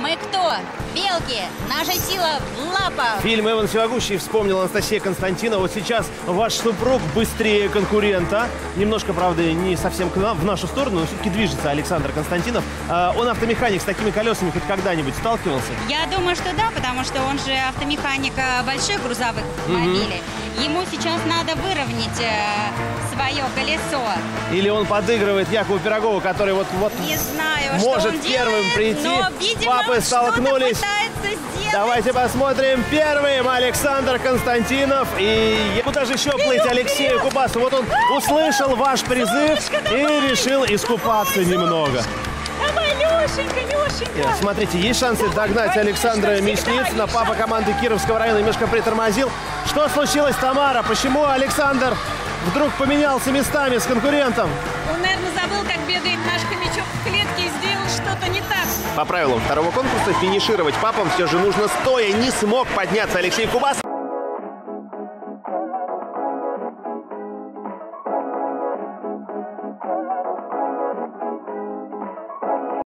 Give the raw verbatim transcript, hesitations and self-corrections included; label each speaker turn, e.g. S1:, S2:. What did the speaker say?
S1: Мы кто? Белки. Наша сила в лапах.
S2: Фильм «Иван Всемогущий» вспомнила Анастасия Константинова. Вот сейчас ваш супруг быстрее конкурента. Немножко, правда, не совсем к нам, в нашу сторону, но все-таки движется Александр Константинов. А, он автомеханик, с такими колесами хоть когда-нибудь сталкивался?
S3: Я думаю, что да, потому что он же автомеханик больших грузовых автомобилей. Mm-hmm. Ему сейчас надо выровнять э, свое колесо.
S2: Или он подыгрывает Якову Пирогову, который вот, вот
S3: не знаю,
S2: может
S3: что он
S2: первым
S3: делает,
S2: прийти.
S3: Но, видимо,
S2: папы столкнулись. Давайте посмотрим. Первым Александр Константинов. И куда же еще плыть Алексею Кубасу? Вот он услышал ваш призыв и решил искупаться немного.
S3: Давай, Лешенька, Лешенька.
S2: Смотрите, есть шансы догнать Александра Мясницына. Папа команды Кировского района немножко притормозил. Что случилось, Тамара? Почему Александр вдруг поменялся местами с конкурентом?
S3: Он, наверное, забыл, как бегает наш хомячок в клетке и сделал что-то не так.
S4: По правилам второго конкурса финишировать папам все же нужно стоя. Не смог подняться Алексей Кубас.